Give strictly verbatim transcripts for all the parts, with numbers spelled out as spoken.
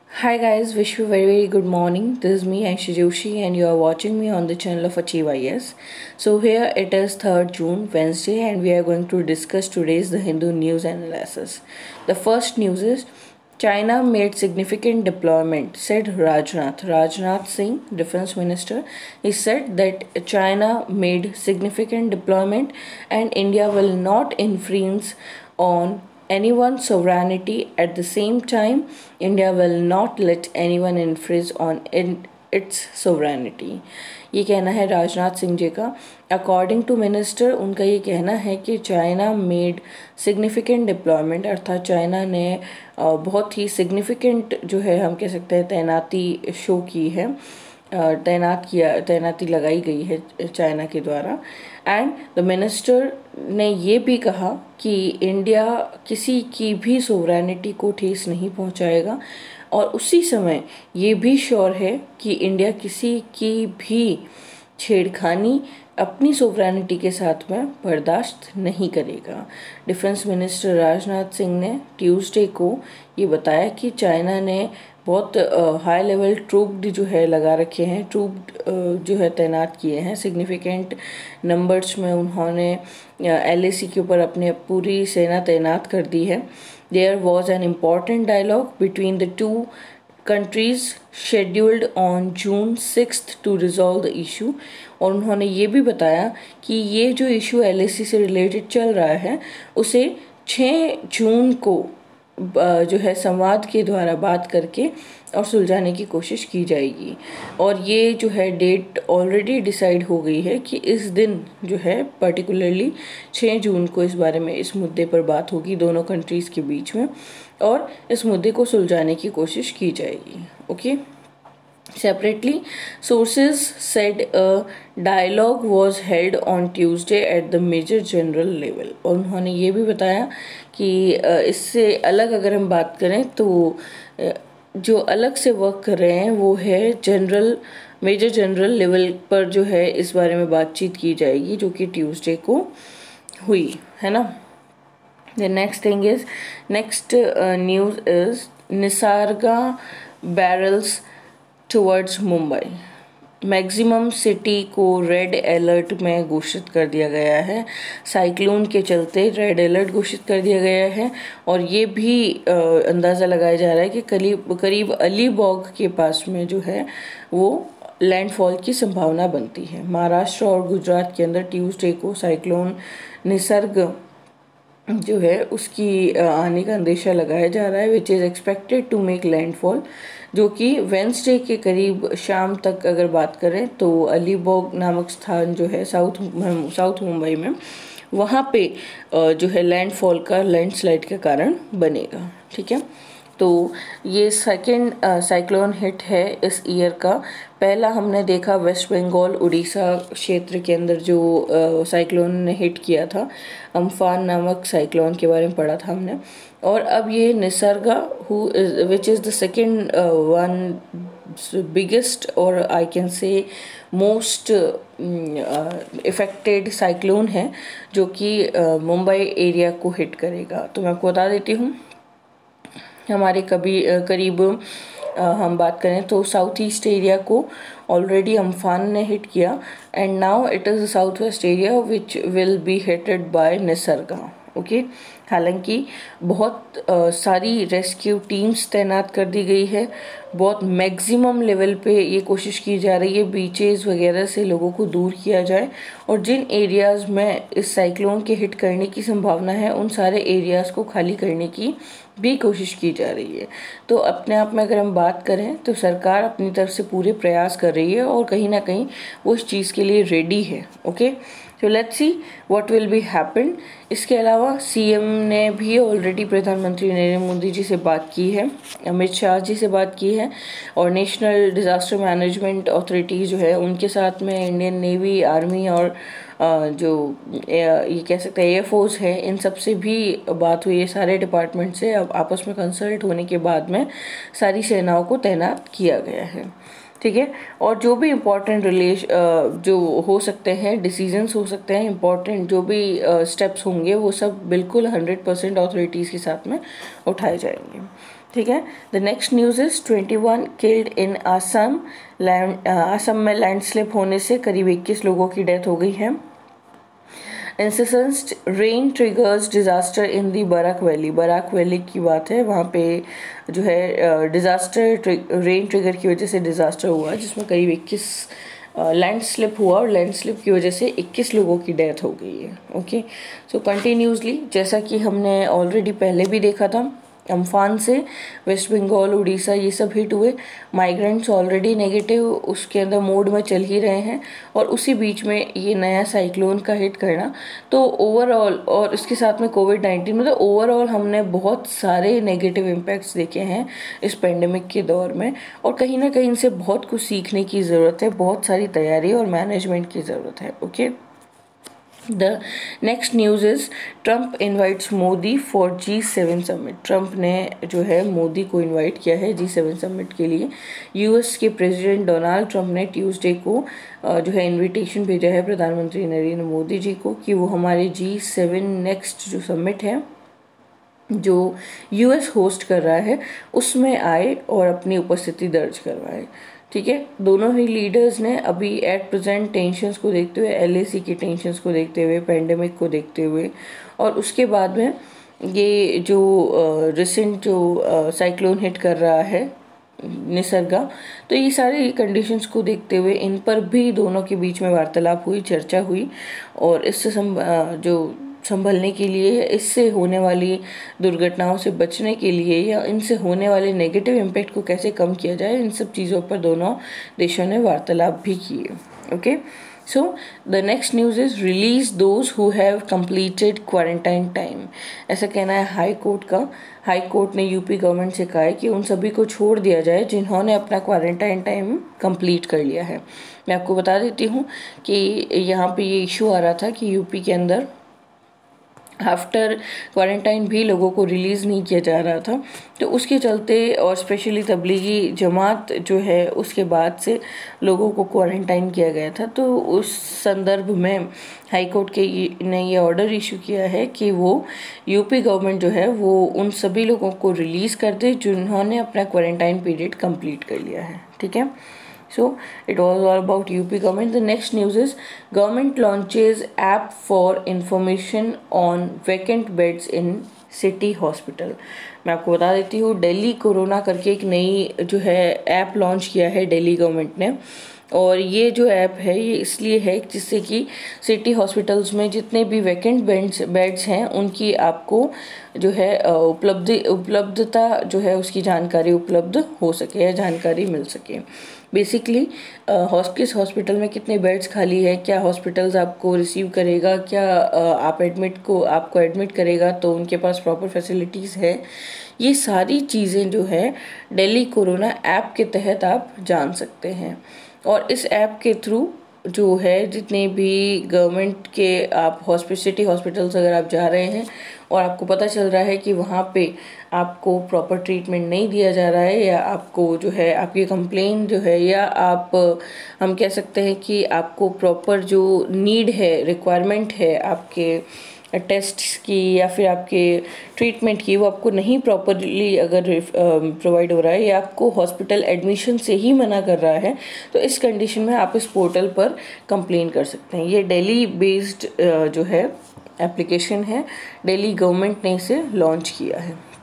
Hi guys, wish you very very good morning. This is me Aisha Joshi and you are watching me on the channel of Achieve I A S. So here it is third June Wednesday and we are going to discuss today's The Hindu news analysis. The first news is China made significant deployment, said Rajnath. Rajnath Singh, Defense Minister, he said that China made significant deployment and India will not infringe on anyone's sovereignty. At the same time, India will not let anyone infringe on in, its sovereignty. ये कहना है राजनाथ सिंह जी का. According to minister उनका ये कहना है कि China made significant deployment, अर्थात चाइना ने बहुत ही सिग्निफिकेंट जो है हम कह सकते हैं तैनाती शो की है, तैनात किया तैनाती लगाई गई है चाइना के द्वारा. एंड द मिनिस्टर ने ये भी कहा कि इंडिया किसी की भी सोवरेनिटी को ठेस नहीं पहुंचाएगा और उसी समय ये भी श्योर है कि इंडिया किसी की भी छेड़खानी अपनी सोवरेनिटी के साथ में बर्दाश्त नहीं करेगा. डिफेंस मिनिस्टर राजनाथ सिंह ने ट्यूसडे को ये बताया कि चाइना ने बहुत हाई लेवल ट्रूप जो है लगा रखे हैं, ट्रूप जो है तैनात किए हैं सिग्निफिकेंट नंबर्स में. उन्होंने एलएसी के ऊपर अपने पूरी सेना तैनात कर दी है. There was an important dialogue between the two countries scheduled on June sixth to resolve the issue. और उन्होंने ये भी बताया कि ये जो इशू एलएसी से रिलेटेड चल रहा है उसे छः जून को जो है संवाद के द्वारा बात करके और सुलझाने की कोशिश की जाएगी. और ये जो है डेट ऑलरेडी डिसाइड हो गई है कि इस दिन जो है पर्टिकुलरली छः जून को इस बारे में इस मुद्दे पर बात होगी दोनों कंट्रीज़ के बीच में और इस मुद्दे को सुलझाने की कोशिश की जाएगी. Okay. Separately, sources said a dialogue was held on Tuesday at the Major General level. और उन्होंने ये भी बताया कि इससे अलग अगर हम बात करें तो जो अलग से वर्क कर रहे हैं वो है जनरल मेजर जनरल लेवल पर जो है इस बारे में बातचीत की जाएगी जो कि ट्यूसडे को हुई है ना. The next thing is next uh, news is Nisarga barrels towards Mumbai. Maximum city को रेड अलर्ट में घोषित कर दिया गया है. साइक्लोन के चलते रेड अलर्ट घोषित कर दिया गया है और ये भी अंदाज़ा लगाया जा रहा है कि करीब करीब अलीबाग के पास में जो है वो लैंडफॉल की संभावना बनती है. महाराष्ट्र और गुजरात के अंदर ट्यूसडे को साइक्लोन निसर्ग जो है उसकी आने का अंदेशा लगाया जा रहा है which is expected to make landfall, जो कि वेंसडे के करीब शाम तक अगर बात करें तो अलीबाग नामक स्थान जो है साउथ साउथ मुंबई में वहाँ पे जो है लैंडफॉल का लैंडस्लाइड के कारण बनेगा. ठीक है. तो ये सेकेंड साइक्लोन हिट है इस ईयर का. पहला हमने देखा वेस्ट बंगाल उड़ीसा क्षेत्र के अंदर जो साइक्लोन ने हिट किया था, अम्फान नामक साइक्लोन के बारे में पढ़ा था हमने. और अब ये Nisarga who which is the second one biggest और I can say most affected cyclone है जो कि मुंबई एरिया को हिट करेगा. तो मैं आपको बता देती हूँ हमारे कभी करीब हम बात करें तो साउथ ईस्ट एरिया को ऑलरेडी अम्फान ने हिट किया and now it is the south west area which will be hitted by Nisarga. Okay. हालांकि बहुत आ, सारी रेस्क्यू टीम्स तैनात कर दी गई है. बहुत मैक्सिमम लेवल पे ये कोशिश की जा रही है बीचेस वगैरह से लोगों को दूर किया जाए और जिन एरियाज़ में इस साइक्लोन के हिट करने की संभावना है उन सारे एरियाज़ को खाली करने की भी कोशिश की जा रही है. तो अपने आप में अगर हम बात करें तो सरकार अपनी तरफ से पूरे प्रयास कर रही है और कहीं ना कहीं वो इस चीज़ के लिए रेडी है. Okay. So let's see what will be happen. इसके अलावा सीएम ने भी ऑलरेडी प्रधानमंत्री नरेंद्र मोदी जी से बात की है, अमित शाह जी से बात की है और नेशनल डिज़ास्टर मैनेजमेंट अथॉरिटी जो है उनके साथ में इंडियन नेवी, आर्मी और जो ये कह सकते हैं एयरफोर्स है इन सब से भी बात हुई है. सारे डिपार्टमेंट से अब आपस में कंसल्ट होने के बाद में सारी सेनाओं को तैनात किया गया है. ठीक है. और जो भी इम्पोर्टेंट रिलेश जो हो सकते हैं डिसीजंस हो सकते हैं इम्पोर्टेंट जो भी स्टेप्स होंगे वो सब बिल्कुल हंड्रेड परसेंट अथॉरिटीज़ के साथ में उठाए जाएंगे. ठीक है। The next news is twenty one killed in Assam. Land Assam में लैंडस्लिप होने से करीब इक्कीस लोगों की डेथ हो गई है। Incident rain triggers disaster in the Barak valley. Barak valley की बात है, वहाँ पे जो है डिज़ास्टर रेन ट्रिगर की वजह से डिज़ास्टर हुआ जिसमें करीब इक्कीस लैंडस्लिप हुआ और लैंडस्लिप की वजह से इक्कीस लोगों की डेथ हो गई है। ओके, सो कंटिन्यूसली जैसा कि हमने ऑलरेडी पहले भी देखा था, अम्फान से वेस्ट बंगाल, उड़ीसा ये सब हिट हुए। माइग्रेंट्स ऑलरेडी नेगेटिव उसके अंदर मोड में चल ही रहे हैं और उसी बीच में ये नया साइक्लोन का हिट करना, तो ओवरऑल और इसके साथ में कोविड नाइन्टीन, मतलब ओवरऑल हमने बहुत सारे नेगेटिव इम्पैक्ट्स देखे हैं इस पेंडेमिक के दौर में और कहीं ना कहीं इनसे बहुत कुछ सीखने की ज़रूरत है, बहुत सारी तैयारी और मैनेजमेंट की ज़रूरत है। Okay, the next news is Trump invites Modi for G seven summit. Trump ने जो है मोदी को इनवाइट किया है जी सेवन समिट के लिए। यूएस के प्रेसिडेंट डोनाल्ड ट्रंप ने ट्यूसडे को जो है इनविटेशन भेजा है प्रधानमंत्री नरेंद्र मोदी जी को कि वो हमारे जी सेवन नेक्स्ट जो समिट है जो यूएस होस्ट कर रहा है उसमें आए और अपनी उपस्थिति दर्ज करवाए। ठीक है, दोनों ही लीडर्स ने अभी एट प्रेजेंट टेंशन्स को देखते हुए, एलएसी की टेंशन्स को देखते हुए, पेंडेमिक को देखते हुए और उसके बाद में ये जो रिसेंट जो साइक्लोन हिट कर रहा है निसर्गा, तो ये सारी कंडीशंस को देखते हुए इन पर भी दोनों के बीच में वार्तालाप हुई, चर्चा हुई और इससे जो संभलने के लिए, इससे होने वाली दुर्घटनाओं से बचने के लिए या इनसे होने वाले नेगेटिव इम्पैक्ट को कैसे कम किया जाए, इन सब चीज़ों पर दोनों देशों ने वार्तालाप भी किए। Okay, so the next news is release those who have completed quarantine time. ऐसा कहना है हाई कोर्ट का। हाई कोर्ट ने यूपी गवर्नमेंट से कहा है कि उन सभी को छोड़ दिया जाए जिन्होंने अपना क्वारंटाइन टाइम कंप्लीट कर लिया है। मैं आपको बता देती हूँ कि यहाँ पे ये इशू आ रहा था कि यूपी के अंदर आफ्टर क्वारंटाइन भी लोगों को रिलीज़ नहीं किया जा रहा था, तो उसके चलते और स्पेशली तबलीगी जमात जो है उसके बाद से लोगों को क्वारंटाइन किया गया था। तो उस संदर्भ में हाई कोर्ट के ने ये ऑर्डर इशू किया है कि वो यूपी गवर्नमेंट जो है वो उन सभी लोगों को रिलीज़ कर दे जिन्होंने अपना क्वारंटाइन पीरियड कंप्लीट कर लिया है। ठीक है, so it was all about U P government. The next news is government launches app for information on vacant beds in city hospital. मैं आपको बता देती हूँ, दिल्ली कोरोना करके एक नई जो है ऐप लॉन्च किया है दिल्ली गवर्नमेंट ने और ये जो ऐप है ये इसलिए है जिससे कि सिटी हॉस्पिटल्स में जितने भी वैकेंट बेड्स बेड्स हैं उनकी आपको जो है उपलब्ध उपलब्धता जो है उसकी जानकारी उपलब्ध हो सके या जानकारी मिल सके। बेसिकली किस हॉस्पिटल में कितने बेड्स खाली है, क्या हॉस्पिटल्स आपको रिसीव करेगा, क्या uh, आप एडमिट को आपको एडमिट करेगा तो उनके पास प्रॉपर फैसिलिटीज़ है, ये सारी चीज़ें जो है दिल्ली कोरोना ऐप के तहत आप जान सकते हैं। और इस ऐप के थ्रू जो है जितने भी गवर्नमेंट के आप हॉस्पिटल सिटी हॉस्पिटल्स अगर आप जा रहे हैं और आपको पता चल रहा है कि वहाँ पे आपको प्रॉपर ट्रीटमेंट नहीं दिया जा रहा है या आपको जो है आपकी कंप्लेन जो है या आप हम कह सकते हैं कि आपको प्रॉपर जो नीड है, रिक्वायरमेंट है आपके टेस्ट की या फिर आपके ट्रीटमेंट की, वो आपको नहीं प्रॉपरली अगर प्रोवाइड हो रहा है या आपको हॉस्पिटल एडमिशन से ही मना कर रहा है, तो इस कंडीशन में आप इस पोर्टल पर कंप्लेन कर सकते हैं। ये दिल्ली बेस्ड जो है एप्लीकेशन है, दिल्ली गवर्नमेंट ने इसे लॉन्च किया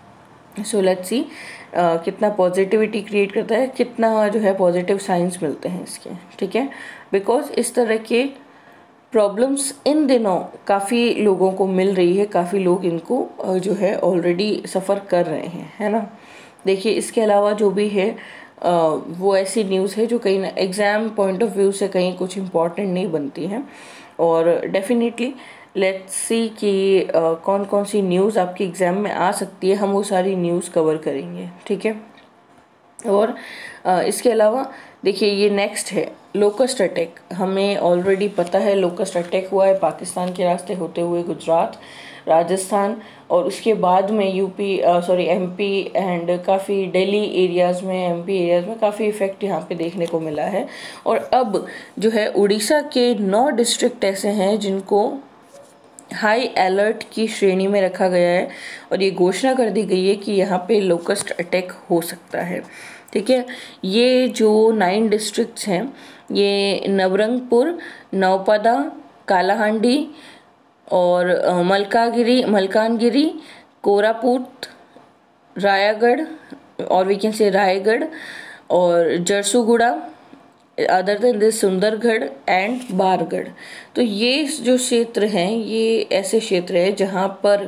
है। सो लेट्स सी कितना पॉजिटिविटी क्रिएट करता है, कितना जो है पॉजिटिव साइंस मिलते हैं इसके। ठीक है, बिकॉज इस तरह के प्रॉब्लम्स इन दिनों काफ़ी लोगों को मिल रही है, काफ़ी लोग इनको जो है ऑलरेडी सफ़र कर रहे हैं, है ना। देखिए इसके अलावा जो भी है वो ऐसी न्यूज़ है जो कहीं ना एग्ज़ाम पॉइंट ऑफ व्यू से कहीं कुछ इम्पॉर्टेंट नहीं बनती हैं और डेफिनेटली लेट्स सी कि कौन कौन सी न्यूज़ आपके एग्ज़ाम में आ सकती है, हम वो सारी न्यूज़ कवर करेंगे। ठीक है, और इसके अलावा देखिए ये नेक्स्ट है लोकस्ट अटैक। हमें ऑलरेडी पता है लोकस्ट अटैक हुआ है पाकिस्तान के रास्ते होते हुए गुजरात, राजस्थान और उसके बाद में यूपी सॉरी एमपी एंड काफ़ी दिल्ली एरियाज़ में, एमपी एरियाज़ में काफ़ी इफ़ेक्ट यहाँ पे देखने को मिला है। और अब जो है उड़ीसा के नौ डिस्ट्रिक्ट ऐसे हैं जिनको हाई अलर्ट की श्रेणी में रखा गया है और ये घोषणा कर दी गई है कि यहाँ पे लोकस्ट अटैक हो सकता है। ठीक है, ये जो नाइन डिस्ट्रिक्ट्स हैं, ये नवरंगपुर, नौपदा, कालाहांडी और मलकागिरी मलकानगिरी, कोरापुट, रायगढ़ और वी कैन से रायगढ़ और Jharsuguda, other than this Sundargarh and Bargarh. तो ये जो क्षेत्र हैं ये ऐसे क्षेत्र है जहाँ पर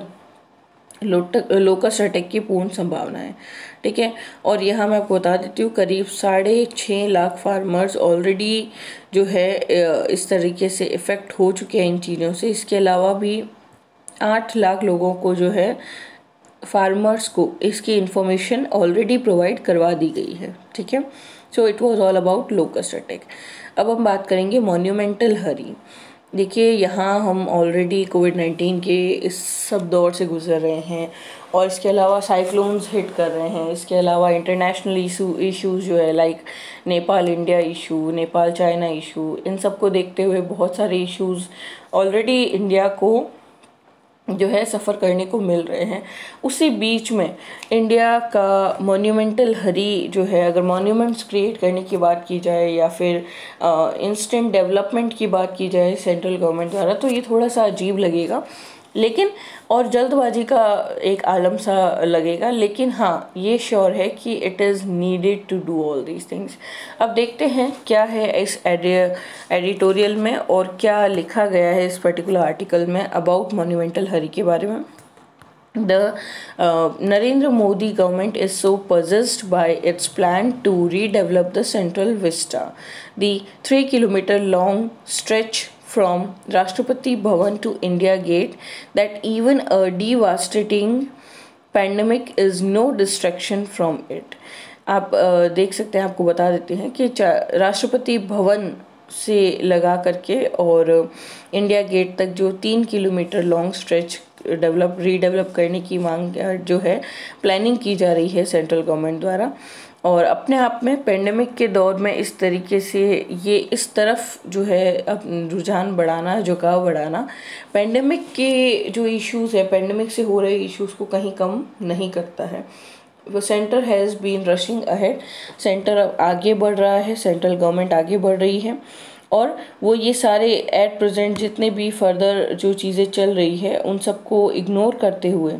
लोकस्ट अटैक की पूर्ण संभावना है। ठीक है, और यहाँ मैं आपको बता देती हूँ करीब साढ़े छः लाख फार्मर्स ऑलरेडी जो है इस तरीके से इफ़ेक्ट हो चुके हैं इन चीज़ों से। इसके अलावा भी आठ लाख लोगों को जो है फार्मर्स को इसकी इंफॉर्मेशन ऑलरेडी प्रोवाइड करवा दी गई है। ठीक है, so it was all about locust attack. अब हम बात करेंगे मॉन्यूमेंटल हरी। देखिए, यहाँ हम ऑलरेडी कोविड नाइन्टीन के इस सब दौर से गुजर रहे हैं और इसके अलावा साइक्लोन्स हिट कर रहे हैं। इसके अलावा इंटरनेशनल इशू इश्यूज जो है like Nepal India issue, Nepal China issue, इन सब को देखते हुए बहुत सारे इश्यूज ऑलरेडी इंडिया को जो है सफ़र करने को मिल रहे हैं। उसी बीच में इंडिया का मॉन्यूमेंटल हरी जो है, अगर मॉन्यूमेंट्स क्रिएट करने की बात की जाए या फिर इंस्टेंट डेवलपमेंट की बात की जाए सेंट्रल गवर्नमेंट द्वारा, तो ये थोड़ा सा अजीब लगेगा, लेकिन और जल्दबाजी का एक आलम सा लगेगा। लेकिन हाँ, ये श्योर है कि it is needed to do all these things. अब देखते हैं क्या है इस एडिटोरियल में और क्या लिखा गया है इस पर्टिकुलर आर्टिकल में अबाउट मॉन्यूमेंटल हरी के बारे में। The uh, Narendra Modi government is so possessed by its plan to redevelop the Central Vista, the three kilometer long stretch from Rashtrapati Bhavan to India Gate, that even a devastating pandemic is no distraction from it. आप uh, देख सकते हैं, आपको बता देते हैं कि राष्ट्रपति भवन से लगा करके और इंडिया गेट तक जो तीन kilometre long stretch develop redevelop करने की मांग जो है प्लानिंग की जा रही है सेंट्रल गवर्नमेंट द्वारा। और अपने आप में पेंडेमिक के दौर में इस तरीके से ये इस तरफ जो है अब रुझान बढ़ाना, झुकाव बढ़ाना, पेंडेमिक के जो इश्यूज़ है, पेंडेमिक से हो रहे इश्यूज़ को कहीं कम नहीं करता है। वो centre has been rushing ahead, centre अब आगे बढ़ रहा है, सेंट्रल गवर्नमेंट आगे बढ़ रही है और वो ये सारे एट प्रेजेंट जितने भी फर्दर जो चीज़ें चल रही है उन सबको इग्नोर करते हुए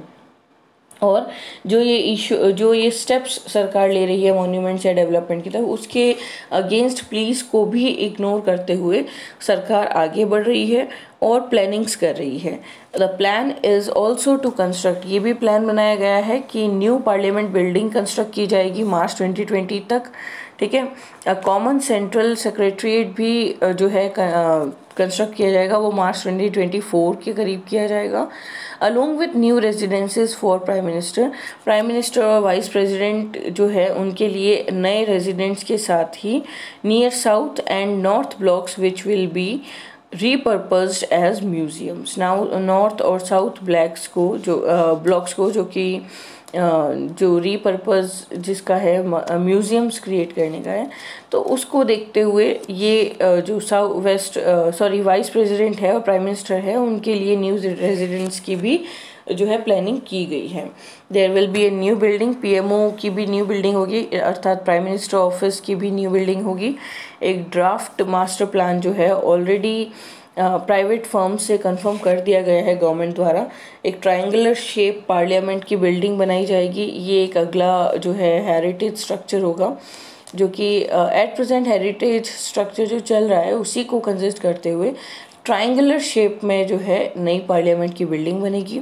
और जो ये इशू जो ये स्टेप्स सरकार ले रही है मॉन्यूमेंट्स या डेवलपमेंट की तरफ, उसके अगेंस्ट प्लीज को भी इग्नोर करते हुए सरकार आगे बढ़ रही है और प्लानिंग्स कर रही है। The plan is also to construct, ये भी प्लान बनाया गया है कि न्यू पार्लियामेंट बिल्डिंग कंस्ट्रक्ट की जाएगी मार्च ट्वेंटी ट्वेंटी तक। ठीक है, कॉमन सेंट्रल सेक्रेटरीट भी जो है कंस्ट्रक्ट किया जाएगा, वो मार्च ट्वेंटी ट्वेंटी फोर के करीब किया जाएगा। Along with new residences for prime minister, prime minister और वाइस प्रेसिडेंट जो है उनके लिए नए रेजिडेंट्स के साथ ही near south and north blocks which will be repurposed as museums. Now north और साउथ ब्लैक्स को जो ब्लॉक्स uh, को जो कि uh, जो रीपर्पज जिसका है म्यूजियम्स क्रिएट करने का है, तो उसको देखते हुए ये uh, जो south west sorry vice president है और प्राइम मिनिस्टर है उनके लिए न्यू रेजिडेंट्स की भी जो है प्लानिंग की गई है। There will be a new building, PMO की भी न्यू बिल्डिंग होगी, अर्थात प्राइम मिनिस्टर ऑफिस की भी न्यू बिल्डिंग होगी। एक ड्राफ्ट मास्टर प्लान जो है ऑलरेडी प्राइवेट फर्म से कंफर्म कर दिया गया है गवर्नमेंट द्वारा। एक ट्रायंगुलर शेप पार्लियामेंट की बिल्डिंग बनाई जाएगी। ये एक अगला जो है हेरिटेज स्ट्रक्चर होगा, जो कि एट प्रेजेंट हेरिटेज स्ट्रक्चर जो चल रहा है उसी को कंसिस्ट करते हुए ट्रायंगुलर शेप में जो है नई पार्लियामेंट की बिल्डिंग बनेगी।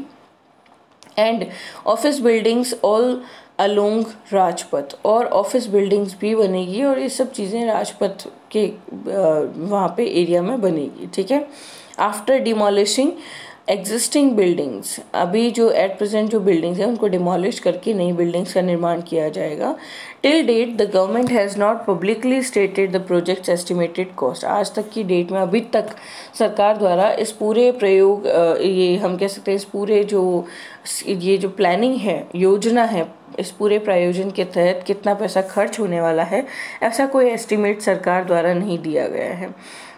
And office buildings all along Rajpath, और ऑफिस बिल्डिंग्स भी बनेगी और ये सब चीज़ें राजपथ के वहाँ पे एरिया में बनेगी। ठीक है, आफ्टर डिमोलिशिंग एग्जिस्टिंग बिल्डिंग्स, अभी जो एट प्रेजेंट जो बिल्डिंग्स हैं उनको डिमोलिश करके नई बिल्डिंग्स का निर्माण किया जाएगा। Till date the government has not publicly stated the project's estimated cost, आज तक की डेट में अभी तक सरकार द्वारा इस पूरे प्रयोग ये हम कह सकते हैं इस पूरे जो ये जो प्लानिंग है, योजना है, इस पूरे प्रायोजन के तहत कितना पैसा खर्च होने वाला है, ऐसा कोई एस्टिमेट सरकार द्वारा नहीं दिया गया है।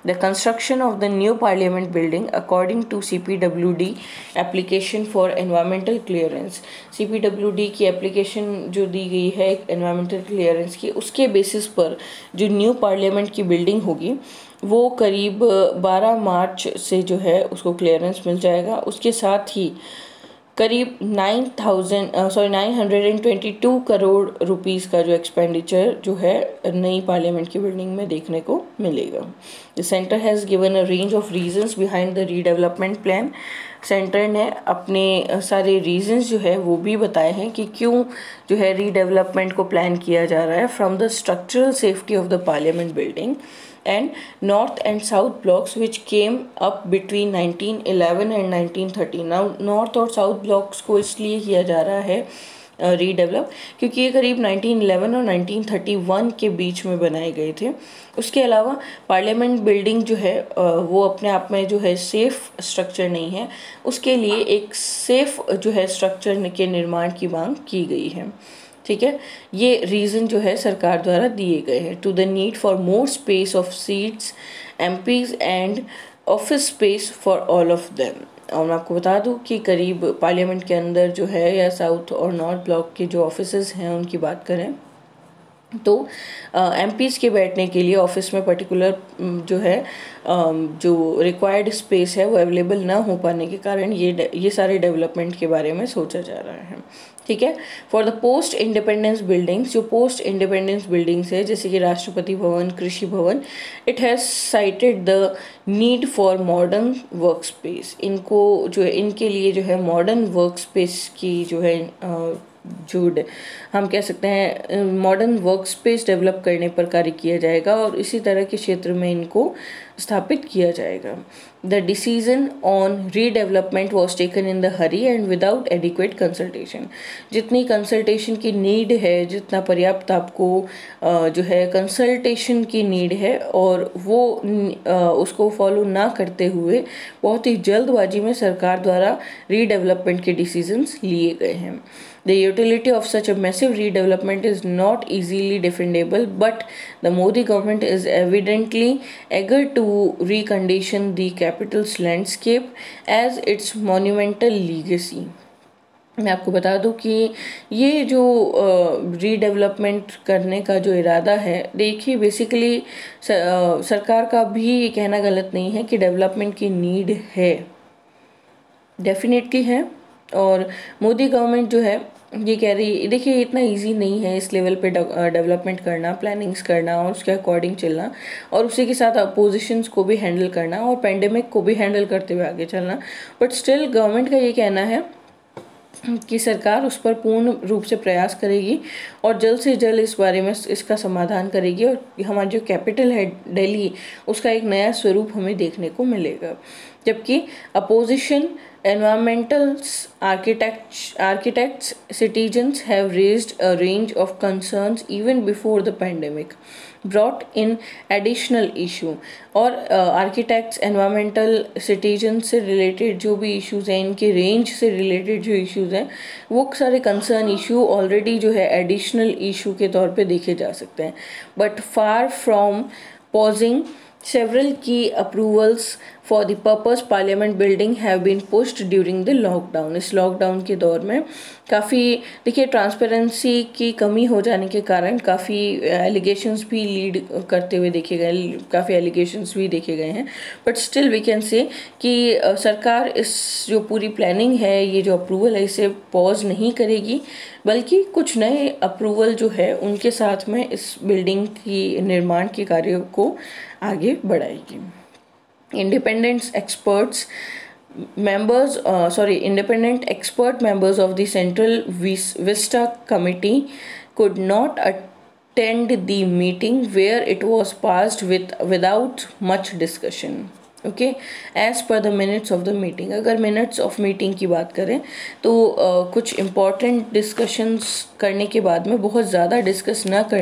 the construction of the new parliament building according to C P W D application for environmental clearance. C P W D की एप्लीकेशन जो दी गई है environmental clearance की, उसके बेसिस पर जो न्यू पार्लियामेंट की बिल्डिंग होगी वो करीब बारह मार्च से जो है उसको क्लियरेंस मिल जाएगा। उसके साथ ही करीब nine thousand sorry nine hundred and twenty two crore rupees का जो एक्सपेंडिचर जो है नई पार्लियामेंट की बिल्डिंग में देखने को मिलेगा। The centre has given a range of reasons behind the redevelopment plan. Centre ने अपने सारे रीजंस जो है वो भी बताए हैं कि क्यों जो है रीडेवलपमेंट को प्लान किया जा रहा है। From the structural safety of the parliament building and north and south blocks which came up between nineteen eleven and nineteen thirteen. Now north और south blocks को इसलिए किया जा रहा है रीडेवलप uh, क्योंकि ये करीब नाइनटीन इलेवन और नाइनटीन थर्टी वन के बीच में बनाए गए थे। उसके अलावा पार्लियामेंट बिल्डिंग जो है uh, वो अपने आप में जो है सेफ़ स्ट्रक्चर नहीं है, उसके लिए एक सेफ़ जो है स्ट्रक्चर के निर्माण की मांग की गई है। ठीक है, ये रीज़न जो है सरकार द्वारा दिए गए हैं। To the need for more space of seats MPs and office space for all of them. और मैं आपको बता दूं कि करीब पार्लियामेंट के अंदर जो है या साउथ और नॉर्थ ब्लॉक के जो ऑफिसेज हैं उनकी बात करें तो एमपीज़ के बैठने के लिए ऑफिस में पर्टिकुलर जो है जो रिक्वायर्ड स्पेस है वो अवेलेबल ना हो पाने के कारण ये ये सारे डेवलपमेंट के बारे में सोचा जा रहा है। ठीक है, for the post independence buildings, जो पोस्ट इंडिपेंडेंस बिल्डिंग्स है जैसे कि Rashtrapati Bhavan, Krishi Bhavan, it has cited the need for modern work space. इनको जो है इनके लिए जो है मॉडर्न वर्क स्पेस की जो है uh, जो हम कह सकते हैं मॉडर्न वर्क स्पेस डेवलप करने पर कार्य किया जाएगा और इसी तरह के क्षेत्र में इनको स्थापित किया जाएगा। The decision on redevelopment was taken in the hurry and without adequate consultation. जितनी कंसल्टेशन की नीड है, जितना पर्याप्त आपको जो है कंसल्टेशन की नीड है और वो उसको फॉलो ना करते हुए बहुत ही जल्दबाजी में सरकार द्वारा रीडेवलपमेंट के डिसीजंस लिए गए हैं। The utility of such a massive redevelopment is not easily defendable, but the Modi government is evidently eager to recondition the capital's landscape as its monumental legacy. मैं आपको बता दूं कि ये जो रीडेवलपमेंट uh, करने का जो इरादा है, देखिए बेसिकली uh, सरकार का भी ये कहना गलत नहीं है कि डेवलपमेंट की नीड है, डेफिनेटली है। और मोदी गवर्नमेंट जो है ये कह रही है, देखिए इतना इजी नहीं है इस लेवल पे डेवलपमेंट करना, प्लानिंग्स करना और उसके अकॉर्डिंग चलना और उसी के साथ अपोजिशंस को भी हैंडल करना और पेंडेमिक को भी हैंडल करते हुए आगे चलना। बट स्टिल गवर्नमेंट का ये कहना है कि सरकार उस पर पूर्ण रूप से प्रयास करेगी और जल्द से जल्द इस बारे में इसका समाधान करेगी और हमारी जो कैपिटल है दिल्ली, उसका एक नया स्वरूप हमें देखने को मिलेगा। जबकि opposition, environmentals, architects, architects, citizens have raised a range of concerns even before the pandemic brought in additional issue। और आर्किटेक्ट्स, एनवायरमेंटल, सिटीजन से रिलेटेड जो भी इश्यूज़ हैं, इनके रेंज से रिलेटेड जो इश्यूज़ हैं वो सारे कंसर्न इशू ऑलरेडी जो है एडिशनल इशू के तौर पे देखे जा सकते हैं। But far from pausing, several key approvals for the purpose parliament building have been pushed during the lockdown। इस लॉकडाउन के दौर में काफ़ी देखिए ट्रांसपेरेंसी की कमी हो जाने के कारण काफ़ी एलिगेशंस भी लीड करते हुए देखे गए, काफ़ी एलिगेशंस भी देखे गए हैं। But still we can say कि सरकार इस जो पूरी प्लानिंग है, ये जो अप्रूवल है, इसे पॉज नहीं करेगी बल्कि कुछ नए अप्रूवल जो है उनके साथ में इस बिल्डिंग की निर्माण के कार्य को आगे बढ़ाएगी। Independent experts members uh, sorry independent expert members of the Central Vista Committee could not attend the meeting where it was passed with without much discussion। Okay, as per the minutes of the meeting. अगर minutes of meeting की बात करें तो uh, कुछ important discussions करने के बाद में बहुत ज़्यादा डिस्कस ना करने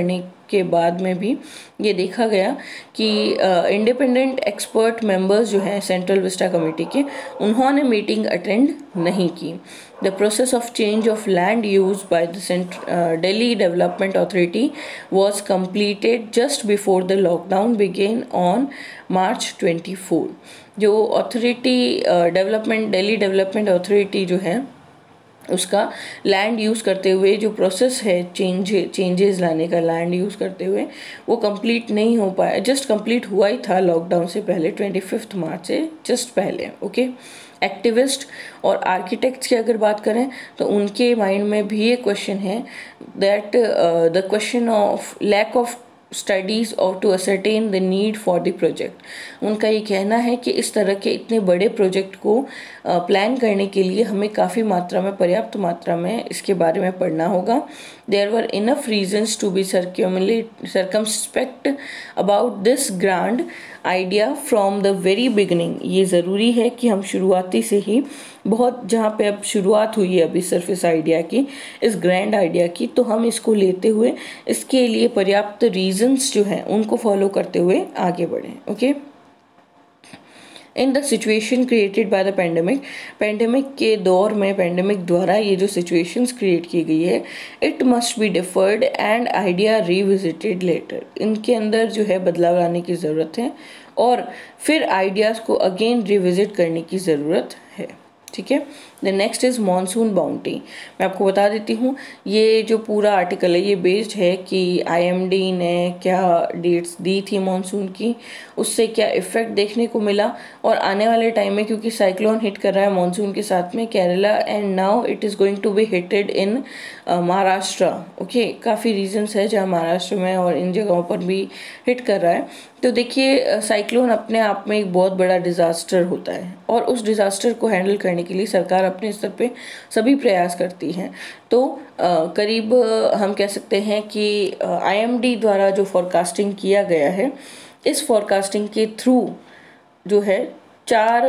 के बाद में भी ये देखा गया कि इंडिपेंडेंट एक्सपर्ट मेंबर्स जो हैं सेंट्रल विस्टा कमेटी के, उन्होंने मीटिंग अटेंड नहीं की। The process of change of land use by the Delhi development authority was completed just before the lockdown began on March twenty four. जो authority development Delhi development authority जो है उसका land use करते हुए जो प्रोसेस है चेंज चेंजेस लाने का लैंड यूज़ करते हुए वो कंप्लीट नहीं हो पाया। जस्ट कंप्लीट हुआ ही था लॉकडाउन से पहले, ट्वेंटी फिफ्थ मार्च से जस्ट पहले। ओके, एक्टिविस्ट और आर्किटेक्ट्स की अगर बात करें तो उनके माइंड में भी ये क्वेश्चन है that the question of lack of studies और to ascertain the need for the project. उनका ये कहना है कि इस तरह के इतने बड़े प्रोजेक्ट को प्लान uh, करने के लिए हमें काफ़ी मात्रा में, पर्याप्त मात्रा में इसके बारे में पढ़ना होगा। There were enough reasons to be circumulate circumspect about this grand idea from the very beginning. ये ज़रूरी है कि हम शुरुआती से ही, बहुत जहाँ पे अब शुरुआत हुई है अभी सिर्फ इस आइडिया की, इस ग्रैंड आइडिया की, तो हम इसको लेते हुए इसके लिए पर्याप्त रीजंस जो हैं उनको फॉलो करते हुए आगे बढ़ें। Okay, in the situation created by the pandemic, pandemic के दौर में पेंडेमिक द्वारा ये जो सिचुएशंस क्रिएट की गई है, it must be deferred and idea revisited later. इनके अंदर जो है बदलाव लाने की ज़रूरत है और फिर आइडियाज़ को अगेन रिविजिट करने की ज़रूरत है। ठीक है, the next is monsoon bounty. मैं आपको बता देती हूँ ये जो पूरा आर्टिकल है ये बेस्ड है कि आईएमडी ने क्या डेट्स दी थी मॉनसून की, उससे क्या इफ़ेक्ट देखने को मिला और आने वाले टाइम में, क्योंकि साइक्लोन हिट कर रहा है मॉनसून के साथ में Kerala and now it is going to be hitted in Maharashtra. Okay, काफ़ी रीजंस है जहाँ महाराष्ट्र में और इन जगहों पर भी हिट कर रहा है। तो देखिए साइक्लोन अपने आप में एक बहुत बड़ा डिज़ास्टर होता है और उस डिज़ास्टर को हैंडल करने के लिए सरकार अपने स्तर पे सभी प्रयास करती हैं। तो आ, करीब हम कह सकते हैं कि आईएमडी द्वारा जो फॉरकास्टिंग किया गया है, इस फॉरकास्टिंग के थ्रू जो है चार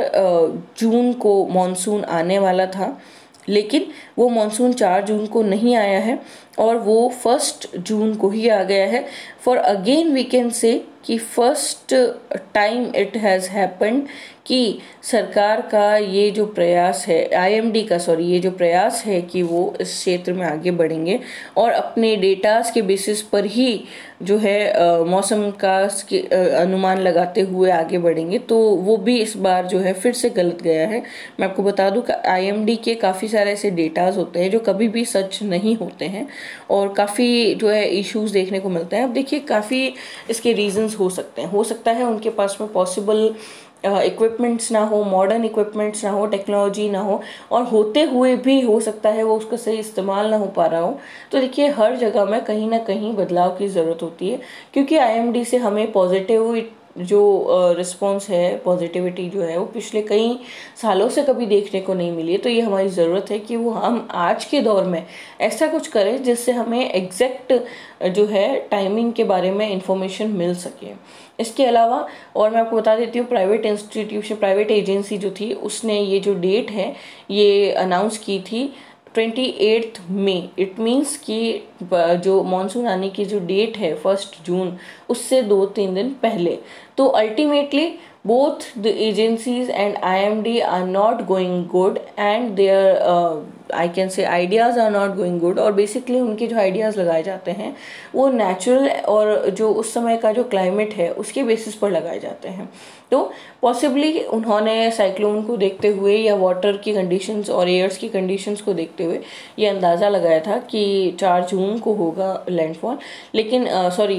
जून को मॉनसून आने वाला था, लेकिन वो मॉनसून चार जून को नहीं आया है और वो फर्स्ट जून को ही आ गया है। For again we can say कि first time it has happened कि सरकार का ये जो प्रयास है, आईएमडी का सॉरी ये जो प्रयास है कि वो इस क्षेत्र में आगे बढ़ेंगे और अपने डेटास के बेसिस पर ही जो है मौसम का अनुमान लगाते हुए आगे बढ़ेंगे, तो वो भी इस बार जो है फिर से गलत गया है। मैं आपको बता दूं कि आईएमडी के काफ़ी सारे ऐसे डेटाज होते हैं जो कभी भी सच नहीं होते हैं और काफ़ी जो है इश्यूज देखने को मिलते हैं। अब देखिए काफ़ी इसके रीजंस हो सकते हैं, हो सकता है उनके पास में पॉसिबल इक्विपमेंट्स ना हो, मॉडर्न इक्विपमेंट्स ना हो, टेक्नोलॉजी ना हो, और होते हुए भी हो सकता है वो उसका सही इस्तेमाल ना हो पा रहा हो। तो देखिए हर जगह में कहीं ना कहीं बदलाव की ज़रूरत होती है, क्योंकि आईएमडी से हमें पॉजिटिव जो रिस्पॉन्स है, पॉजिटिविटी जो है वो पिछले कई सालों से कभी देखने को नहीं मिली है। तो ये हमारी ज़रूरत है कि वो हम आज के दौर में ऐसा कुछ करें जिससे हमें एग्जैक्ट जो है टाइमिंग के बारे में इंफॉर्मेशन मिल सके। इसके अलावा और मैं आपको बता देती हूँ, प्राइवेट इंस्टीट्यूशन प्राइवेट एजेंसी जो थी उसने ये जो डेट है ये अनाउंस की थी twenty eighth May. It means कि जो मॉनसून आने की जो डेट है फर्स्ट जून, उससे दो तीन दिन पहले। तो ultimately both the agencies and I M D are not going good and their uh, I can say ideas are not going good, और बेसिकली उनके जो आइडियाज़ लगाए जाते हैं वो नेचुरल और जो उस समय का जो क्लाइमेट है उसके बेसिस पर लगाए जाते हैं। तो पॉसिबली उन्होंने साइक्लोन को देखते हुए या वाटर की कंडीशंस और एयर्स की कंडीशंस को देखते हुए ये अंदाज़ा लगाया था कि चार जून को होगा लैंडफॉल, लेकिन सॉरी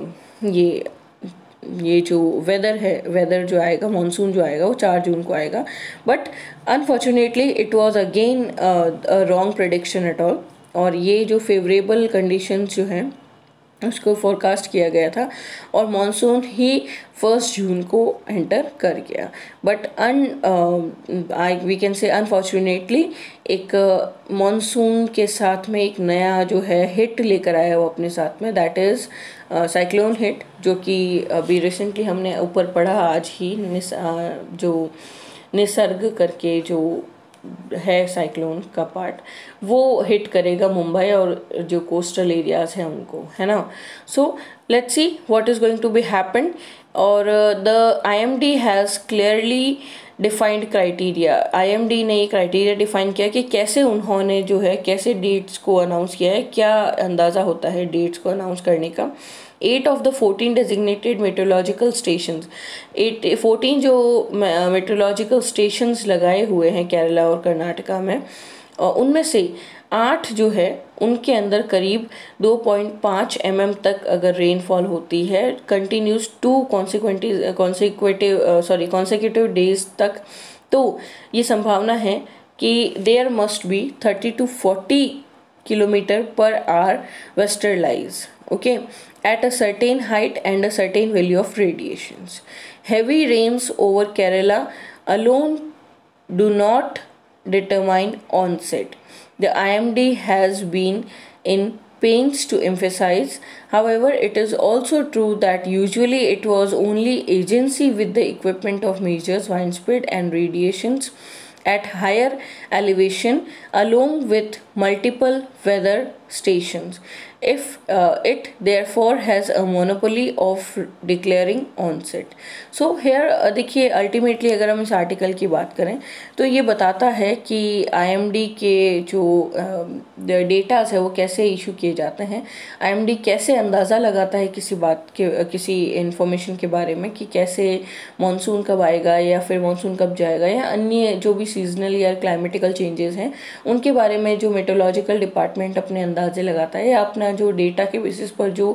ये ये जो वेदर है, वेदर जो आएगा, मानसून जो आएगा वो चार जून को आएगा। But unfortunately it was again a wrong prediction at all, और ये जो फेवरेबल कंडीशंस जो हैं उसको फोरकास्ट किया गया था और मानसून ही फर्स्ट जून को एंटर कर गया। But un I we can say unfortunately एक मानसून uh, के साथ में एक नया जो है हिट लेकर आया वो अपने साथ में, दैट इज़ साइक्लोन हिट, जो कि अभी रिसेंटली हमने ऊपर पढ़ा आज ही निस, uh, जो निसर्ग करके जो है साइक्लोन का पार्ट, वो हिट करेगा मुंबई और जो कोस्टल एरियाज हैं उनको, है ना। So let's see what is going to be happen. और the I M D has clearly defined criteria, IMD ने ये क्राइटेरिया डिफाइन किया कि कैसे उन्होंने जो है कैसे डेट्स को अनाउंस किया है, क्या अंदाज़ा होता है डेट्स को अनाउंस करने का। Eight of the fourteen designated meteorological stations, eight fourteen जो मेट्रोलॉजिकल स्टेशंस लगाए हुए हैं केरला और कर्नाटका में, उनमें से आठ जो है उनके अंदर करीब दो पॉइंट पाँच एम एम तक अगर रेनफॉल होती है continuous to consecutive consecutive sorry consecutive days तक, तो ये संभावना है कि there must be thirty to forty kilometre per hour westerlies, okay, at a certain height and a certain value of radiations. Heavy rains over Kerala alone do not determine onset. The I M D has been in pains to emphasize. However, it is also true that usually it was only agency with the equipment of measures widespread and radiations at higher elevation along with multiple weather stations. If uh, it therefore has a monopoly of declaring onset. So here uh, देखिए ultimately अगर हम इस article की बात करें तो ये बताता है कि आईएमडी के जो डेटास है वो कैसे इशू किए जाते हैं, आईएमडी कैसे अंदाज़ा लगाता है किसी बात के किसी इंफॉर्मेशन के बारे में कि कैसे मानसून कब आएगा या फिर मानसून कब जाएगा या अन्य जो भी सीजनल या क्लाइमेटिकल चेंजेस हैं उनके बारे में जो मेट्रोलॉजिकल डिपार्टमेंट अपने अंदाजे लगाता है या अपना जो डेटा के बेसिस पर जो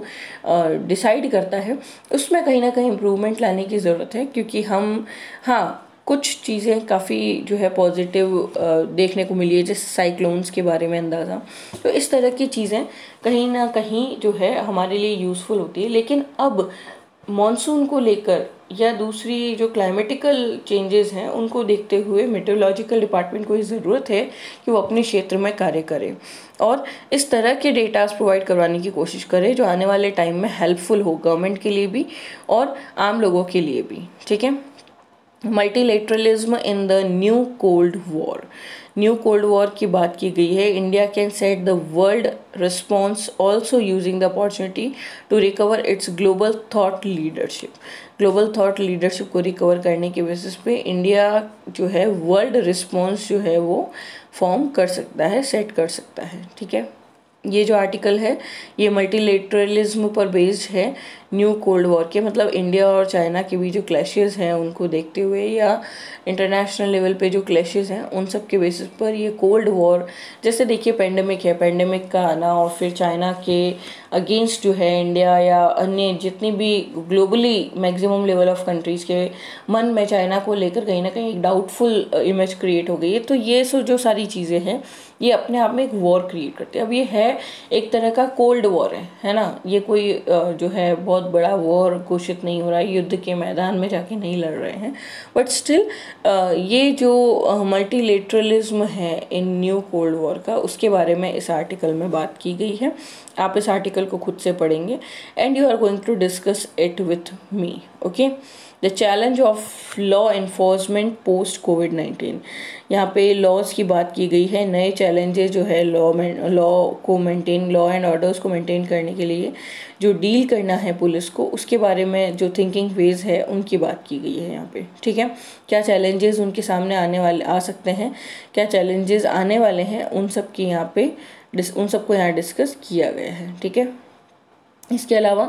डिसाइड करता है उसमें कहीं ना कहीं इम्प्रूवमेंट लाने की ज़रूरत है, क्योंकि हम हाँ कुछ चीज़ें काफ़ी जो है पॉजिटिव देखने को मिली है, जैसे साइक्लोन्स के बारे में अंदाज़ा, तो इस तरह की चीज़ें कहीं ना कहीं जो है हमारे लिए यूज़फुल होती है। लेकिन अब मॉनसून को लेकर या दूसरी जो क्लाइमेटिकल चेंजेस हैं उनको देखते हुए मेट्रोलॉजिकल डिपार्टमेंट को ये ज़रूरत है कि वो अपने क्षेत्र में कार्य करे और इस तरह के डेटास प्रोवाइड करवाने की कोशिश करे जो आने वाले टाइम में हेल्पफुल हो गवर्नमेंट के लिए भी और आम लोगों के लिए भी, ठीक है। Multilateralism in the new cold war, new cold war की बात की गई है। India can set the world response also using the opportunity to recover its global thought leadership. Global thought leadership को रिकवर करने के बेसिस पे इंडिया जो है वर्ल्ड रिस्पॉन्स जो है वो फॉर्म कर सकता है, सेट कर सकता है, ठीक है। ये जो आर्टिकल है ये मल्टीलेटरलिज्म पर बेस्ड है न्यू कोल्ड वॉर के, मतलब इंडिया और चाइना के बीच जो क्लैशेस हैं उनको देखते हुए या इंटरनेशनल लेवल पे जो क्लैशेस हैं उन सब के बेसिस पर ये कोल्ड वॉर, जैसे देखिए पेंडेमिक है, पेंडेमिक का आना और फिर चाइना के अगेंस्ट जो है इंडिया या अन्य जितनी भी globally maximum level of countries के मन में चाइना को लेकर कहीं ना कहीं एक डाउटफुल इमेज क्रिएट हो गई है। तो ये सो जो सारी चीज़ें हैं ये अपने आप में एक वॉर क्रिएट करती है। अब ये है एक तरह का कोल्ड वॉर है है ना, ये कोई जो है बहुत बड़ा वॉर घोषित नहीं हो रहा है, युद्ध के मैदान में जाके नहीं लड़ रहे हैं, बट स्टिल ये जो मल्टीलेटरलिज्म है इन न्यू कोल्ड वॉर का उसके बारे में इस आर्टिकल में बात की गई है। आप इस आर्टिकल को खुद से पढ़ेंगे and you are going to discuss it with me, okay. The challenge of law enforcement post COVID nineteen, यहाँ पे लॉज की बात की गई है, नए चैलेंजेस जो है लॉ में लॉ को मेंटेन लॉ एंड ऑर्डर्स को मेंटेन करने के लिए जो डील करना है पुलिस को उसके बारे में जो थिंकिंग फेज है उनकी बात की गई है यहाँ पे, ठीक है। क्या चैलेंजेस उनके सामने आने वाले आ सकते हैं, क्या चैलेंजेस आने वाले हैं, उन सब की यहाँ पे उन सबको यहाँ डिस्कस किया गया है, ठीक है। इसके अलावा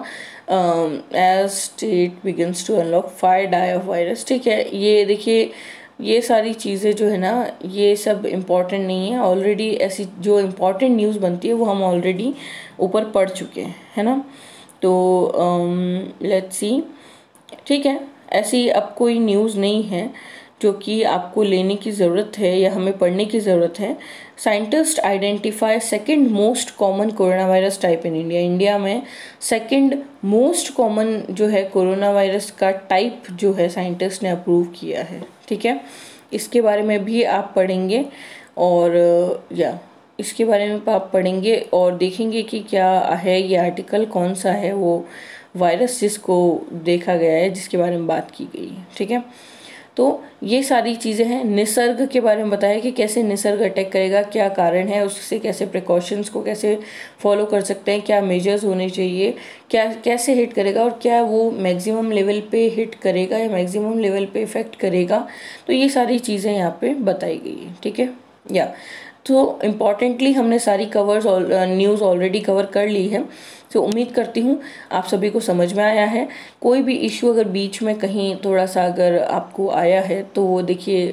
as state begins to unlock fire die of virus, ठीक है। ये देखिए ये सारी चीज़ें जो है ना ये सब इम्पॉर्टेंट नहीं है, ऑलरेडी ऐसी जो इम्पॉर्टेंट न्यूज़ बनती है वो हम ऑलरेडी ऊपर पढ़ चुके हैं, है ना। तो लेट्स सी, ठीक है, ऐसी अब कोई न्यूज़ नहीं है जो कि आपको लेने की ज़रूरत है या हमें पढ़ने की ज़रूरत है। Scientist identify second most common corona virus type in India, India में सेकंड मोस्ट कॉमन जो है कोरोना वायरस का टाइप जो है साइंटिस्ट ने अप्रूव किया है, ठीक है। इसके बारे में भी आप पढ़ेंगे और या इसके बारे में आप पढ़ेंगे और देखेंगे कि क्या है ये आर्टिकल, कौन सा है वो वायरस जिसको देखा गया है जिसके बारे में बात की गई है, ठीक है। तो ये सारी चीज़ें हैं। निसर्ग के बारे में बताया कि कैसे निसर्ग अटैक करेगा, क्या कारण है, उससे कैसे प्रिकॉशंस को कैसे फॉलो कर सकते हैं, क्या मेजर्स होने चाहिए, क्या कैसे हिट करेगा और क्या वो मैक्सिमम लेवल पे हिट करेगा या मैक्सिमम लेवल पे इफेक्ट करेगा। तो ये सारी चीज़ें यहाँ पे बताई गई है, ठीक है। या तो इम्पॉर्टेंटली हमने सारी कवर्स न्यूज़ ऑलरेडी कवर कर ली है। तो उम्मीद करती हूँ आप सभी को समझ में आया है। कोई भी इशू अगर बीच में कहीं थोड़ा सा अगर आपको आया है तो वो देखिए,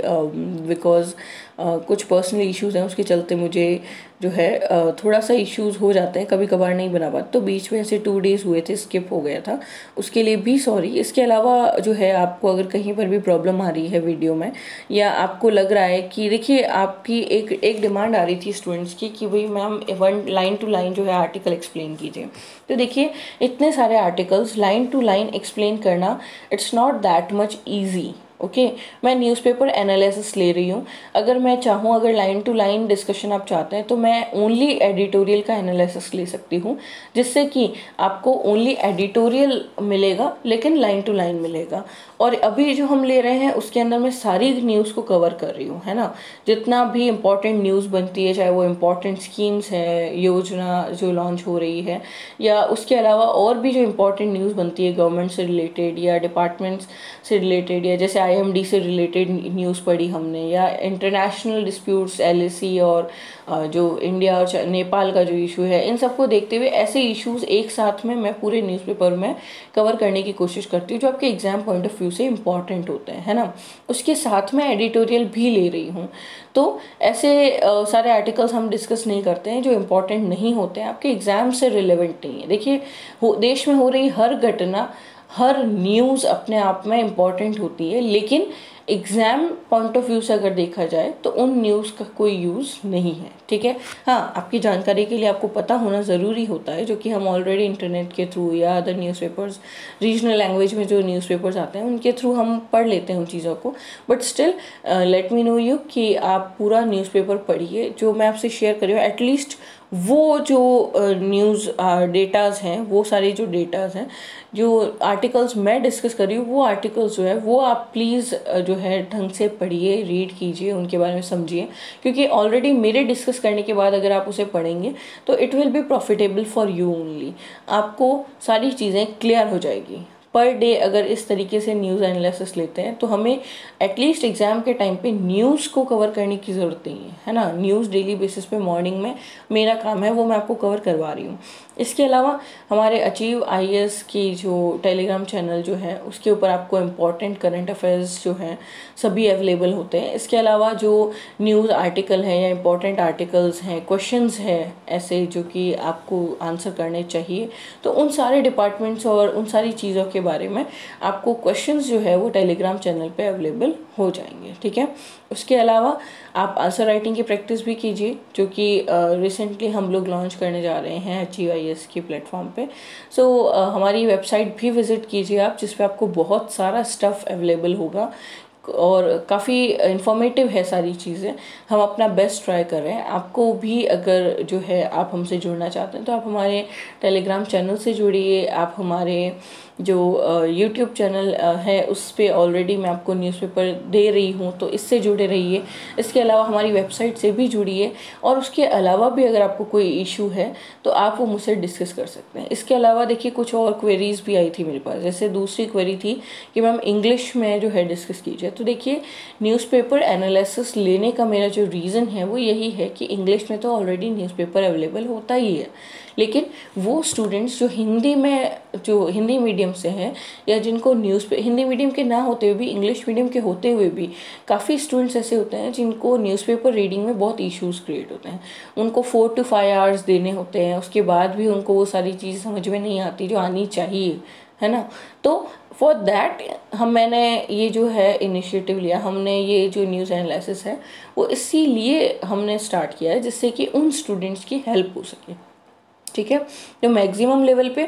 बिकॉज कुछ पर्सनल इश्यूज़ हैं, उसके चलते मुझे जो है uh, थोड़ा सा इश्यूज़ हो जाते हैं, कभी कभार नहीं बना पाते, तो बीच में ऐसे टू डेज़ हुए थे, स्किप हो गया था, उसके लिए भी सॉरी। इसके अलावा जो है आपको अगर कहीं पर भी प्रॉब्लम आ रही है वीडियो में, या आपको लग रहा है कि देखिए आपकी एक एक डिमांड आ रही थी स्टूडेंट्स की कि भाई ma'am one line to line जो है आर्टिकल एक्सप्लेन कीजिए। तो देखिए इतने सारे articles line to line explain करना, it's not that much easy. Okay okay? मैं न्यूज़पेपर एनालिसिस ले रही हूँ, अगर मैं चाहूँ, अगर लाइन टू लाइन डिस्कशन आप चाहते हैं तो मैं ओनली एडिटोरियल का एनालिसिस ले सकती हूँ, जिससे कि आपको ओनली एडिटोरियल मिलेगा लेकिन लाइन टू लाइन मिलेगा। और अभी जो हम ले रहे हैं उसके अंदर मैं सारी न्यूज़ को कवर कर रही हूँ, है ना। जितना भी इम्पोर्टेंट न्यूज़ बनती है, चाहे वो इम्पोर्टेंट स्कीम्स है, योजना जो लॉन्च हो रही है, या उसके अलावा और भी जो इम्पोर्टेंट न्यूज़ बनती है गवर्नमेंट से रिलेटेड या डिपार्टमेंट्स से रिलेटेड, या जैसे आई एम डी से रिलेटेड न्यूज़ पढ़ी हमने, या international disputes L A C और जो इंडिया और नेपाल का जो इशू है, इन सबको देखते हुए ऐसे इश्यूज एक साथ में मैं पूरे न्यूज़पेपर में कवर करने की कोशिश करती हूँ जो आपके एग्जाम पॉइंट ऑफ व्यू से इम्पॉर्टेंट होते हैं, है ना। उसके साथ में एडिटोरियल भी ले रही हूँ। तो ऐसे आ, सारे आर्टिकल्स हम डिस्कस नहीं करते हैं जो इम्पोर्टेंट नहीं होते हैं, आपके एग्जाम से रिलेवेंट नहीं है। देखिए देश में हो रही हर घटना, हर न्यूज़ अपने आप में इम्पॉर्टेंट होती है, लेकिन एग्ज़ाम पॉइंट ऑफ व्यू से अगर देखा जाए तो उन न्यूज़ का कोई यूज़ नहीं है, ठीक है। हाँ, आपकी जानकारी के लिए आपको पता होना ज़रूरी होता है, जो कि हम ऑलरेडी इंटरनेट के थ्रू या अदर न्यूज़पेपर्स, रीजनल लैंग्वेज में जो न्यूज़पेपर्स आते हैं उनके थ्रू हम पढ़ लेते हैं उन चीज़ों को। But still let me know you कि आप पूरा न्यूज़पेपर पढ़िए, जो मैं आपसे शेयर कर रही हूँ एटलीस्ट वो जो न्यूज़ डेटाज हैं, वो सारी जो डेटाज हैं, जो आर्टिकल्स मैं डिस्कस कर रही हूँ, वो आर्टिकल्स जो है वो आप प्लीज़ जो है ढंग से पढ़िए, रीड कीजिए, उनके बारे में समझिए, क्योंकि ऑलरेडी मेरे डिस्कस करने के बाद अगर आप उसे पढ़ेंगे तो it will be profitable for you only. आपको सारी चीज़ें क्लियर हो जाएगी। पर डे अगर इस तरीके से न्यूज़ एनालिसिस लेते हैं तो हमें एटलीस्ट एग्जाम के टाइम पे न्यूज़ को कवर करने की ज़रूरत नहीं है, है ना। न्यूज़ डेली बेसिस पे मॉर्निंग में मेरा काम है, वो मैं आपको कवर करवा रही हूँ। इसके अलावा हमारे अचीव आई ए एस की जो टेलीग्राम चैनल जो है उसके ऊपर आपको इम्पॉर्टेंट करंट अफेयर्स जो हैं सभी अवेलेबल होते हैं। इसके अलावा जो न्यूज़ आर्टिकल है या इम्पॉर्टेंट आर्टिकल्स हैं, क्वेश्चंस हैं ऐसे जो कि आपको आंसर करने चाहिए, तो उन सारे डिपार्टमेंट्स और उन सारी चीज़ों के बारे में आपको क्वेश्चंस जो है वो टेलीग्राम चैनल पे अवेलेबल हो जाएंगे, ठीक है। उसके अलावा आप आंसर राइटिंग की प्रैक्टिस भी कीजिए, जो कि रिसेंटली uh, हम लोग लॉन्च करने जा रहे हैं अचीव आई ए एस के प्लेटफॉर्म पे। सो so, uh, हमारी वेबसाइट भी विजिट कीजिए आप, जिस पे आपको बहुत सारा स्टफ़ अवेलेबल होगा और काफ़ी इंफॉर्मेटिव है सारी चीज़ें। हम अपना बेस्ट ट्राई कर रहे हैं। आपको भी अगर जो है आप हमसे जुड़ना चाहते हैं तो आप हमारे टेलीग्राम चैनल से जुड़िए, आप हमारे जो यूट्यूब चैनल है उस पर ऑलरेडी मैं आपको न्यूज़पेपर दे रही हूँ, तो इससे जुड़े रहिए। इसके अलावा हमारी वेबसाइट से भी जुड़िए, और उसके अलावा भी अगर आपको कोई इशू है तो आप वो मुझसे डिस्कस कर सकते हैं। इसके अलावा देखिए कुछ और क्वेरीज भी आई थी मेरे पास। जैसे दूसरी क्वेरी थी कि मैम इंग्लिश में जो है डिस्कस कीजिए। तो देखिए न्यूज़पेपर एनालिसिस लेने का मेरा जो रीज़न है वो यही है कि इंग्लिश में तो ऑलरेडी न्यूज़पेपर अवेलेबल होता ही है, लेकिन वो स्टूडेंट्स जो हिंदी में, जो हिंदी मीडियम से हैं, या जिनको न्यूज़ पे हिंदी मीडियम के ना होते हुए भी, इंग्लिश मीडियम के होते हुए भी काफ़ी स्टूडेंट्स ऐसे होते हैं जिनको न्यूज़पेपर रीडिंग में बहुत इश्यूज़ क्रिएट होते हैं। उनको फोर टू फाइव आवर्स देने होते हैं, उसके बाद भी उनको वो सारी चीज़ समझ में नहीं आती जो आनी चाहिए, है ना। तो फॉर दैट हम मैंने ये जो है इनिशिएटिव लिया, हमने ये जो न्यूज़ एनालिसिस है वो इसीलिए हमने स्टार्ट किया है जिससे कि उन स्टूडेंट्स की हेल्प हो सके, ठीक है। जो मैक्सिमम लेवल पे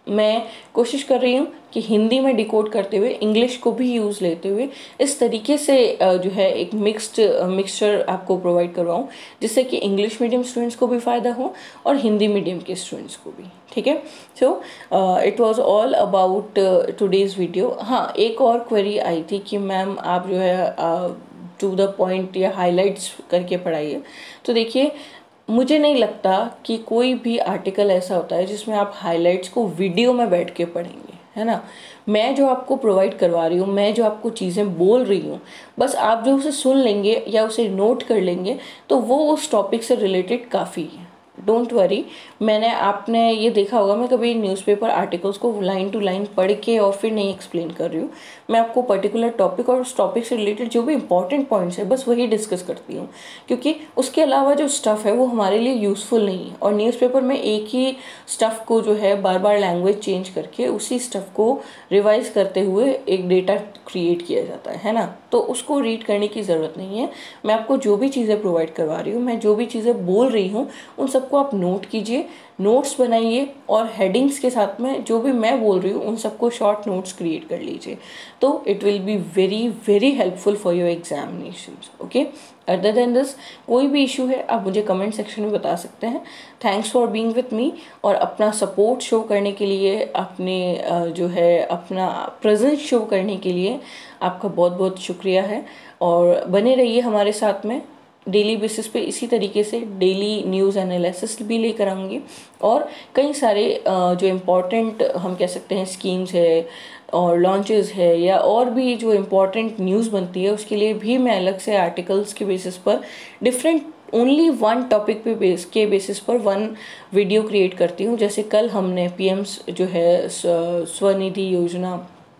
मैं कोशिश कर रही हूँ कि हिंदी में डिकोड करते हुए इंग्लिश को भी यूज़ लेते हुए इस तरीके से जो है एक मिक्स्ड मिक्सचर आपको प्रोवाइड करवाऊँ, जिससे कि इंग्लिश मीडियम स्टूडेंट्स को भी फ़ायदा हो और हिंदी मीडियम के स्टूडेंट्स को भी। ठीक है, so it was all about today's video. हाँ, एक और क्वेरी आई थी कि मैम आप जो है टू द पॉइंट या हाईलाइट्स करके पढ़ाइए। तो देखिए, मुझे नहीं लगता कि कोई भी आर्टिकल ऐसा होता है जिसमें आप हाइलाइट्स को वीडियो में बैठ के पढ़ेंगे, है ना। मैं जो आपको प्रोवाइड करवा रही हूँ, मैं जो आपको चीज़ें बोल रही हूँ, बस आप जो उसे सुन लेंगे या उसे नोट कर लेंगे तो वो उस टॉपिक से रिलेटेड काफ़ी है। डोंट वरी, मैंने आपने ये देखा होगा, मैं कभी न्यूज़पेपर आर्टिकल्स को लाइन टू लाइन पढ़ के और फिर नहीं एक्सप्लेन कर रही हूँ। मैं आपको पर्टिकुलर टॉपिक और उस टॉपिक से रिलेटेड जो भी इंपॉर्टेंट पॉइंट्स है बस वही डिस्कस करती हूँ, क्योंकि उसके अलावा जो स्टफ़ है वो हमारे लिए यूज़फुल नहीं है। और न्यूज़पेपर में एक ही स्टफ़ को जो है बार बार लैंग्वेज चेंज करके उसी स्टफ़ को रिवाइज करते हुए एक डेटा क्रिएट किया जाता है है ना। तो उसको रीड करने की ज़रूरत नहीं है। मैं आपको जो भी चीज़ें प्रोवाइड करवा रही हूँ, मैं जो भी चीज़ें बोल रही हूँ, उन सबको आप नोट कीजिए, नोट्स बनाइए और हेडिंग्स के साथ में जो भी मैं बोल रही हूँ उन सबको शॉर्ट नोट्स क्रिएट कर लीजिए। तो it will be very very helpful for your examinations. Okay, other than this कोई भी इशू है आप मुझे कमेंट सेक्शन में बता सकते हैं। Thanks for being with me, और अपना सपोर्ट शो करने के लिए, अपने जो है अपना प्रेजेंस शो करने के लिए आपका बहुत बहुत शुक्रिया है। और बने रहिए हमारे साथ में, डेली बेसिस पे इसी तरीके से डेली न्यूज़ एनालिसिस भी लेकर आऊँगी, और कई सारे जो इम्पोर्टेंट हम कह सकते हैं स्कीम्स है और लॉन्चेस है या और भी जो इम्पोर्टेंट न्यूज़ बनती है उसके लिए भी मैं अलग से आर्टिकल्स के बेसिस पर डिफरेंट ओनली वन टॉपिक पे बेस के बेसिस पर वन वीडियो क्रिएट करती हूँ। जैसे कल हमने पीएम्स जो है स्वनिधि योजना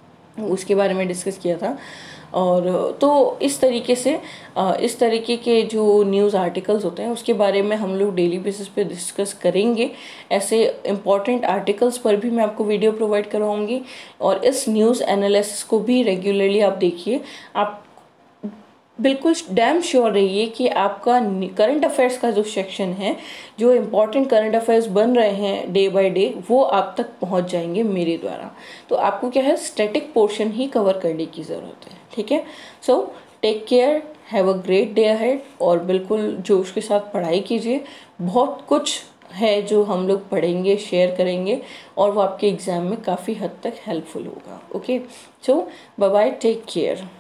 उसके बारे में डिस्कस किया था। और तो इस तरीके से इस तरीके के जो न्यूज़ आर्टिकल्स होते हैं उसके बारे में हम लोग डेली बेसिस पे डिस्कस करेंगे। ऐसे इम्पॉर्टेंट आर्टिकल्स पर भी मैं आपको वीडियो प्रोवाइड करवाऊंगी, और इस न्यूज़ एनालिसिस को भी रेगुलरली आप देखिए। आप बिल्कुल डैम श्योर रहिए कि आपका करंट अफेयर्स का जो सेक्शन है, जो इम्पॉर्टेंट करंट अफेयर्स बन रहे हैं डे बाय डे, वो आप तक पहुंच जाएंगे मेरे द्वारा। तो आपको क्या है, स्टैटिक पोर्शन ही कवर करने की ज़रूरत है। ठीक है, so take care, have a great day ahead, और बिल्कुल जोश के साथ पढ़ाई कीजिए। बहुत कुछ है जो हम लोग पढ़ेंगे, शेयर करेंगे, और वो आपके एग्ज़ाम में काफ़ी हद तक हेल्पफुल होगा। Okay, so bye bye, take care.